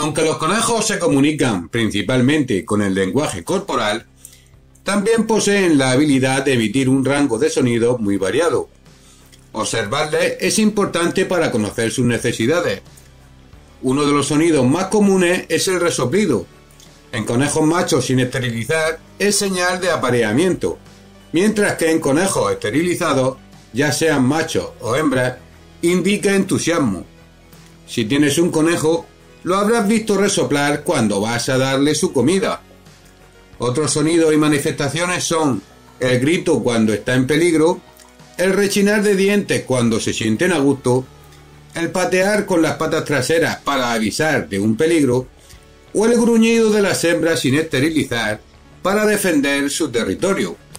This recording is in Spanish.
Aunque los conejos se comunican principalmente con el lenguaje corporal, también poseen la habilidad de emitir un rango de sonidos muy variado. Observarles es importante para conocer sus necesidades. Uno de los sonidos más comunes es el resoplido. En conejos machos sin esterilizar es señal de apareamiento, mientras que en conejos esterilizados, ya sean machos o hembras, indica entusiasmo. Si tienes un conejo, lo habrás visto resoplar cuando vas a darle su comida. Otros sonidos y manifestaciones son el grito cuando está en peligro, el rechinar de dientes cuando se sienten a gusto, el patear con las patas traseras para avisar de un peligro, o el gruñido de las hembras sin esterilizar para defender su territorio.